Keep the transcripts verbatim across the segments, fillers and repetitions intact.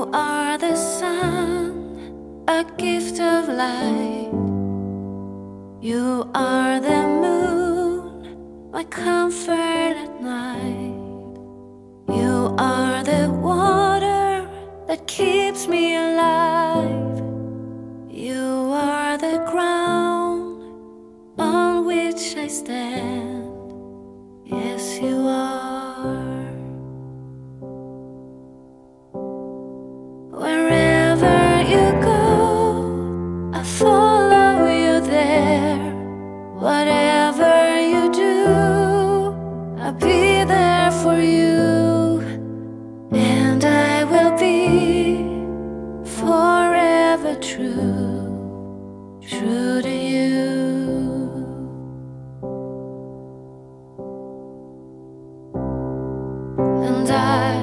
are the sun, a gift of light. You are the moon, my comfort at night. You are the water that keeps me alive. You are the ground on which I stand. Yes, you are. Wherever you go, I follow you there. Whatever you do, I'll be there for you. And I will be forever true, true to you. And I,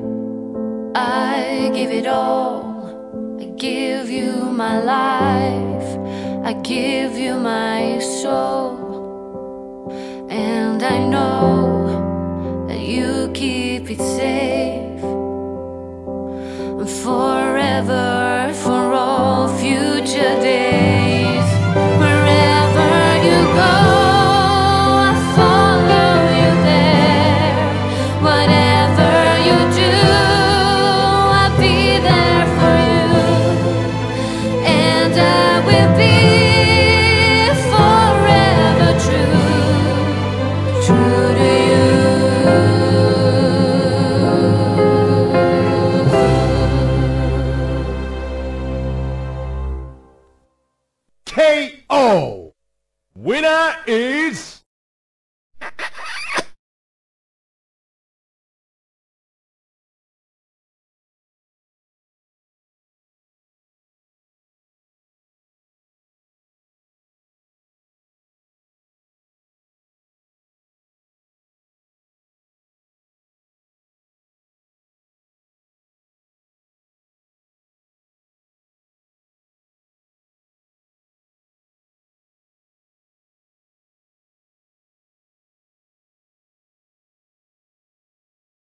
I give it all. I give you my life, I give you my soul. And I know that you keep it safe and forever